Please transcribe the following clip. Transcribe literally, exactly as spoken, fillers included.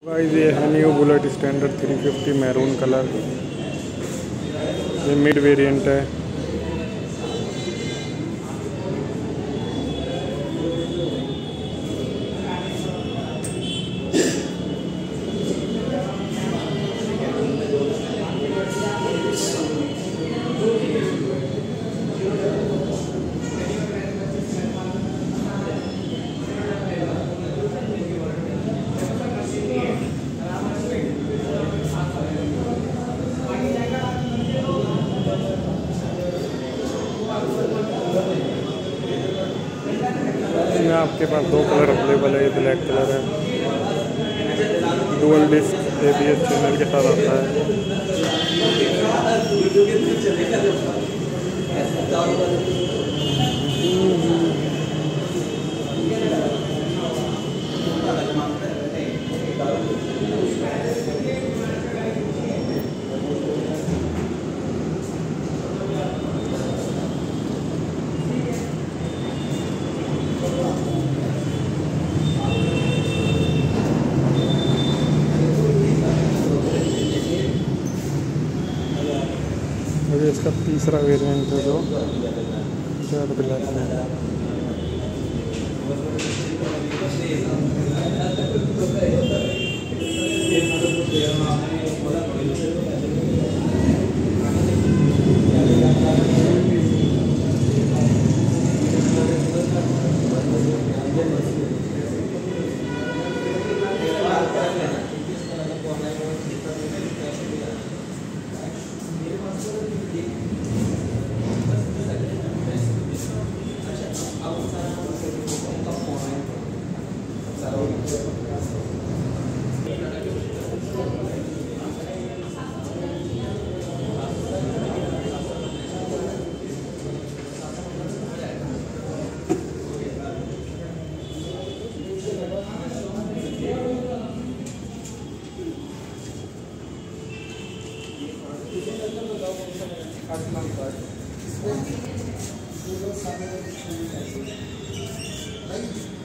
Guys ये है new Bullet Standard three fifty maroon colour. ये मिड वेरिएंट है। इसमें आपके पास दो कलर अवेलेबल है। ये ब्लैक कलर है, dual disc A B S channel के साथ आता है। ये इसका तीसरा वेरिएंट है जो जेड ब्लैक में। Right?